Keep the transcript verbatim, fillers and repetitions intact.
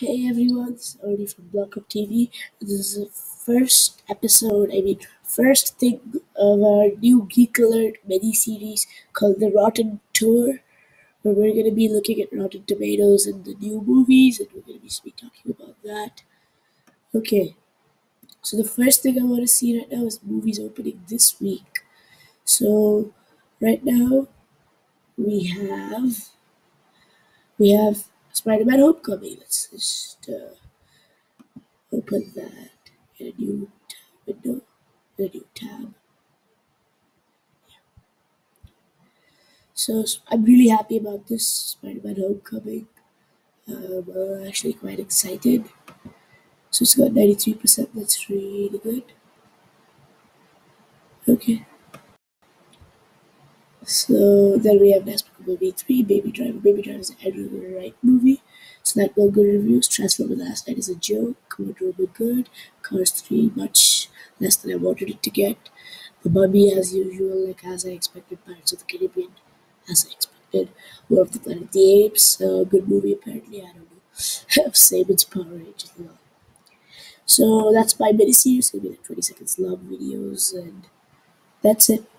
Hey everyone, this is Arnie from Block Up T V. This is the first episode, I mean, first thing of our new Geek Alert mini series called The Rotten Tour, where we're going to be looking at Rotten Tomatoes and the new movies, and we're going to be talking about that. Okay, so the first thing I want to see right now is movies opening this week. So, right now, we have we have Spider-Man Homecoming. Let's just uh, open that in a new tab window, in a new tab. So I'm really happy about this Spider-Man Homecoming. Um, I'm actually quite excited. So it's got ninety-three percent. That's really good. Okay. So then we have Despicable Me three, Baby Driver. Baby Driver is an Edgar Wright movie. So that got good reviews. Transformers Last Night is a joke. Wonder good. Cars three, much less than I wanted it to get. The Mummy, as usual, like as I expected. Pirates of the Caribbean, as I expected. War of the Planet of the Apes, uh, good movie apparently. I don't know. Same as Power Rangers. a lot. So that's my mini series. It'll be like twenty seconds long videos, and that's it.